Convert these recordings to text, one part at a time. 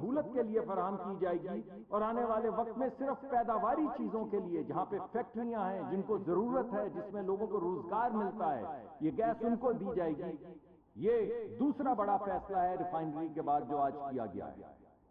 سہولت کے لیے فراہم کی جائے گی، اور آنے والے وقت میں صرف پیداواری چیزوں کے لیے جہاں پہ فیکٹریاں ہیں جن کو ضرورت ہے، جس میں لوگوں کو روزگار ملتا ہے، یہ گیس ان کو دی جائے گی۔ یہ دوسرا بڑا فیصلہ ہے ریفائنری کے بعد جو آج کیا گیا ہے۔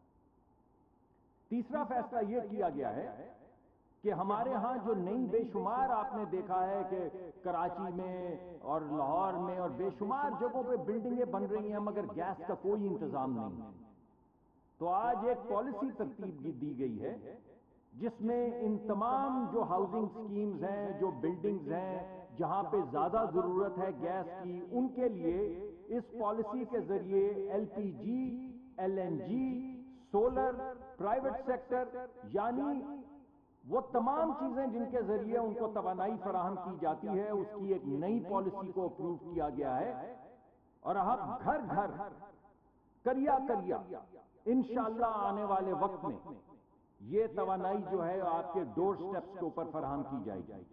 تیسرا فیصلہ یہ کیا گیا ہے کہ ہمارے ہاں جو نئی بے شمار آپ نے دیکھا ہے کہ کراچی میں اور لاہور میں اور بے شمار جگہوں پہ بلڈنگیں بن رہی ہیں مگر گیس کا کوئی انتظام نہیں ہے، تو آج ایک پالیسی ترتیب دی گئی ہے جس میں ان تمام جو ہاؤسنگ سکیمز ہیں، جو بلڈنگز ہیں جہاں پہ زیادہ ضرورت ہے گیس کی، ان کے لیے اس پالیسی کے ذریعے L P G, L N G, solar, private sector, یعنی وہ تمام چیزیں جن کے ذریعے ان کو توانائی فراہم کی جاتی ہے، اس کی ایک نئی پالیسی کو اپروو کیا گیا ہے، اور اب گھر گھر کریا کریا انشاءاللہ آنے والے وقت میں یہ توانائی جو ہے آپ کے ڈور سٹیپس کے اوپر فراہم کی جائے گی۔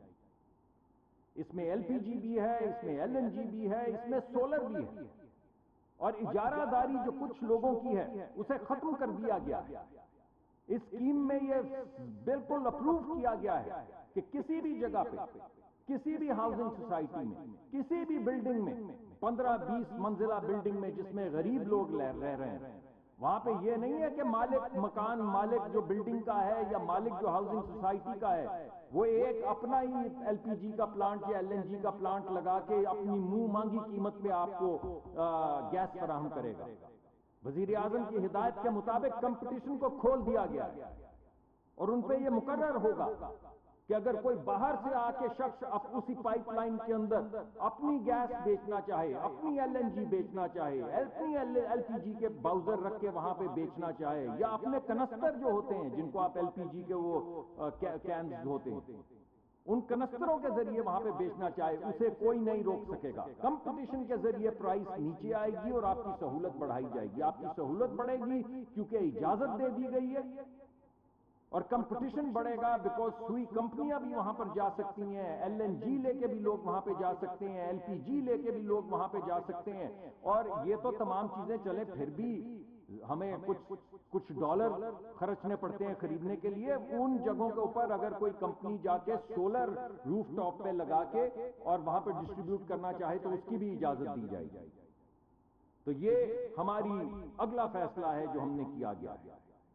اس میں ایل پی جی بھی ہے، اس میں ایل این جی بھی ہے، اس میں سولر بھی ہے، اور اجارہ داری جو کچھ لوگوں کی ہے اسے ختم کر دیا گیا ہے۔ اس اسکیم میں یہ بالکل اپروو کیا گیا ہے کہ کسی بھی جگہ پہ، کسی بھی ہاؤسنگ سوسائٹی میں، کسی بھی بلڈنگ میں، 15-20 منزلہ بلڈنگ میں جس میں غریب لوگ رہ رہے ہیں، وہاں پہ یہ نہیں ہے کہ مالک مکان، مالک جو بلڈنگ کا ہے یا مالک جو ہاؤسنگ سوسائٹی کا ہے، وہ ایک اپنا ہی ایل پی جی کا پلانٹ یا ایل این جی کا پلانٹ لگا کے اپنی منہ مانگی قیمت پہ آپ کو گیس فراہم کرے گا۔ وزیر اعظم کی ہدایت کے مطابق کمپٹیشن کو کھول دیا گیا ہے، اور ان پہ یہ مقرر ہوگا کہ اگر کوئی باہر سے آ کے شخص اسی پائپ لائن کے اندر اپنی گیس بیچنا چاہے، اپنی ایل این جی بیچنا چاہے، اپنی ایل پی جی کے باؤزر رکھ کے وہاں پہ بیچنا چاہے، یا اپنے کنستر جو ہوتے ہیں جن کو آپ ایل پی جی کے وہ کینز ہوتے ہیں، ان کنستروں کے ذریعے وہاں پہ بیچنا چاہے، اسے کوئی نہیں روک سکے گا۔ کمپٹیشن کے ذریعے پرائس نیچے آئے گی اور آپ کی سہولت بڑھائی جائے گی، آپ کی سہولت بڑھے گی کیونکہ اجازت دے دی گئی ہے، اور کمپٹیشن بڑھے گا بیکاز سوئی کمپنیاں بھی وہاں پر جا سکتی ہیں، ایل این جی لے کے بھی لوگ وہاں پہ جا سکتے ہیں، ایل پی جی لے کے بھی لوگ وہاں پہ جا سکتے ہیں، اور یہ تو تمام چیزیں چلیں پھر بھی ہمیں کچھ ڈالر خرچنے پڑتے ہیں خریدنے کے لیے، ان جگہوں کے اوپر اگر کوئی کمپنی جا کے سولر روف ٹاپ پہ لگا کے اور وہاں پہ ڈسٹریبیوٹ کرنا چاہے تو اس کی بھی اجازت دی جائے گی۔ تو یہ ہماری اگلا فیصلہ ہے جو ہم نے کیا گیا ہے،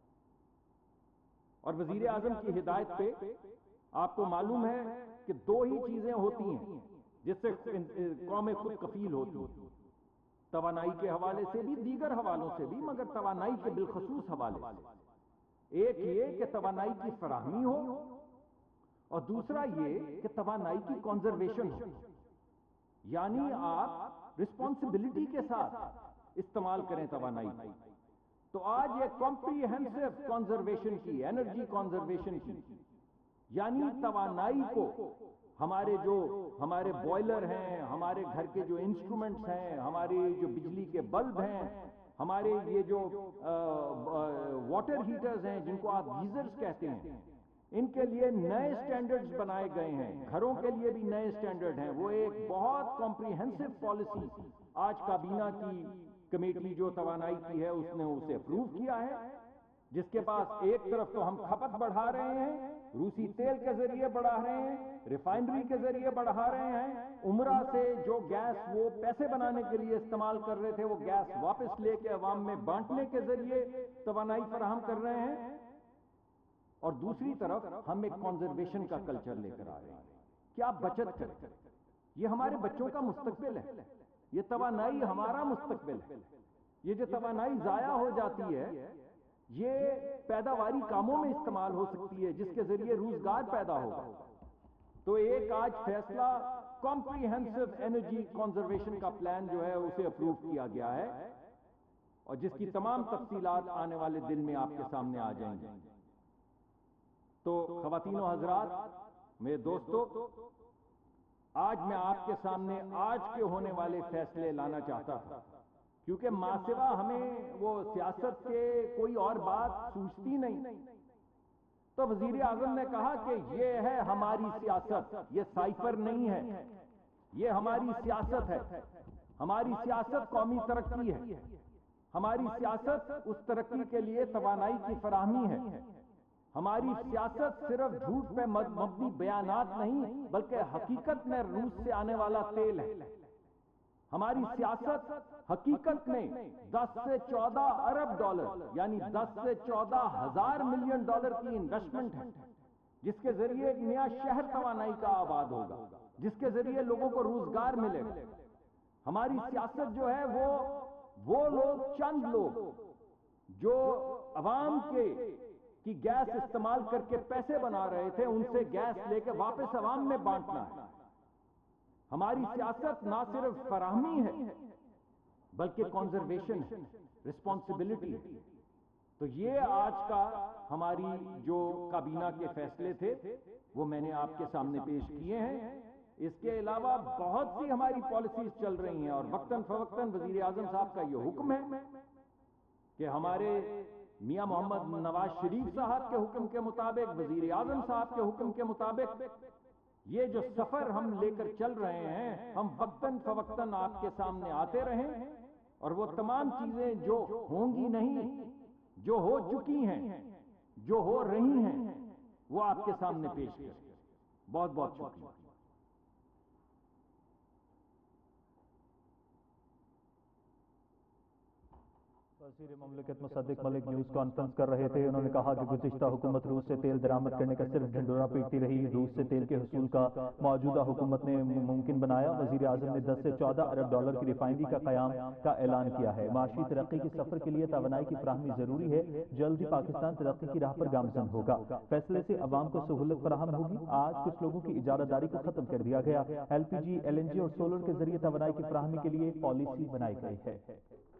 اور وزیر اعظم کی ہدایت پہ آپ کو معلوم ہے کہ دو ہی چیزیں ہوتی ہیں جس سے قومیں خود کفیل ہوتی ہیں، توانائی کے حوالے سے بھی، دیگر حوالوں سے بھی، مگر توانائی کے بالخصوص حوالے سے۔ ایک یہ کہ توانائی کی فراہمی ہو، اور دوسرا یہ کہ توانائی کی کنزرویشن ہو، یعنی آپ رسپانسبلٹی کے ساتھ استعمال کریں توانائی کو۔ تو آج یہ کمپریہنسو کنزرویشن کی، انرجی کنزرویشن کی، یعنی توانائی کو ہمارے بوائلر ہیں، ہمارے گھر کے جو انسٹرومنٹس ہیں، ہمارے جو بجلی کے بلب ہیں، ہمارے یہ جو واٹر ہیٹرز ہیں جن کو آپ گیزرز کہتے ہیں، ان کے لیے نئے سٹینڈرڈز بنائے گئے ہیں، گھروں کے لیے بھی نئے سٹینڈرڈ ہیں۔ وہ ایک بہت کمپریہنسو پالیسی آج کابینہ کی کمیٹی جو توانائی کی ہے اس نے اسے اپروو کیا ہے، جس کے پاس ایک طرف تو ہم کھپت بڑھا رہے ہیں، روسی تیل کے ذریعے بڑھا رہے ہیں، ریفائنری کے ذریعے بڑھا رہے ہیں، عمرہ سے جو گیس وہ پیسے بنانے کے لیے استعمال کر رہے تھے وہ گیس واپس لے کے عوام میں بانٹنے کے ذریعے توانائی فراہم کر رہے ہیں، اور دوسری طرف ہم ایک کنزرویشن کا کلچر لے کر آ رہے ہیں کہ آپ بچت کریں، یہ ہمارے بچوں کا مستقبل ہے، یہ توانائی ہمارا مستقبل ہے۔ یہ جو توانائی ضائع ہو جاتی ہے یہ پیداواری کاموں میں استعمال ہو سکتی ہے جس کے ذریعے روزگار پیدا ہوگا۔ تو ایک آج فیصلہ کمپریہنسو انرجی کنزرویشن کا پلان جو ہے اسے اپروو کیا گیا ہے، اور جس کی تمام تفصیلات آنے والے دن میں آپ کے سامنے آ جائیں گی۔ تو خواتین و حضرات، میرے دوستو، آج میں آپ کے سامنے آج کے ہونے والے فیصلے لانا چاہتا تھا، کیونکہ ماسوا ہمیں وہ سیاست کے کوئی اور بات سوچتی نہیں۔ تو وزیر اعظم نے کہا کہ یہ ہے ہماری سیاست، یہ سائفر نہیں ہے، یہ ہماری سیاست ہے، ہماری سیاست قومی ترقی ہے، ہماری سیاست اس ترقی کے لیے توانائی کی فراہمی ہے. ہماری سیاست صرف جھوٹ پہ مبنی بیانات نہیں بلکہ حقیقت میں روس سے آنے والا تیل ہے. ہماری سیاست حقیقت میں 10 سے 14 ارب ڈالر یعنی 10 سے 14,000 ملین ڈالر کی انویسٹمنٹ ہے، جس کے ذریعے ایک نیا شہر توانائی کا آباد ہوگا، جس کے ذریعے لوگوں کو روزگار ملے گا. ہماری سیاست جو ہے وہ لوگ، چند لوگ جو عوام کی گیس استعمال کر کے پیسے بنا رہے تھے، ان سے گیس لے کے واپس عوام میں بانٹنا ہے. ہماری سیاست نہ صرف فراہمی ہے بلکہ کنزرویشن ہے، رسپانسبلٹی ہے. تو یہ آج کا ہماری جو کابینہ کے فیصلے تھے وہ میں نے آپ کے سامنے پیش کیے ہیں. اس کے علاوہ بہت سی ہماری پالیسیز چل رہی ہیں، اور وقتاً فوقتاً وزیر اعظم صاحب کا یہ حکم ہے کہ ہمارے میاں محمد نواز شریف صاحب کے حکم کے مطابق، وزیر اعظم صاحب کے حکم کے مطابق یہ جو سفر ہم لے کر چل رہے ہیں، ہم وقتاً فوقتاً آپ کے سامنے آتے رہیں، اور وہ تمام چیزیں جو ہوں گی نہیں، جو ہو چکی ہیں، جو ہو رہی ہیں، وہ آپ کے سامنے پیش کریں. بہت بہت شکریہ. وزیر مملکت مصدق ملک نیوز کانفرنس کر رہے تھے. انہوں نے کہا کہ گزشتہ حکومت روس سے تیل درآمد کرنے کا صرف ڈھنڈورا پیٹتی رہی. روس سے تیل کے حصول کا موجودہ حکومت نے ممکن بنایا. وزیر اعظم نے 10 سے 14 ارب ڈالر کی ریفائنری کا قیام کا اعلان کیا ہے. معاشی ترقی کے سفر کے لیے توانائی کی فراہمی ضروری ہے. جلد ہی پاکستان ترقی کی راہ پر گامزن ہوگا. فیصلے سے عوام کو سہولت فراہم ہوگی. آج کچھ لوگوں کی اجارہ داری کو ختم کر دیا گیا. LPG LNG اور سولر کے ذریعے توانائی کی فراہمی کے لیے پالیسی بنائی گئی ہے.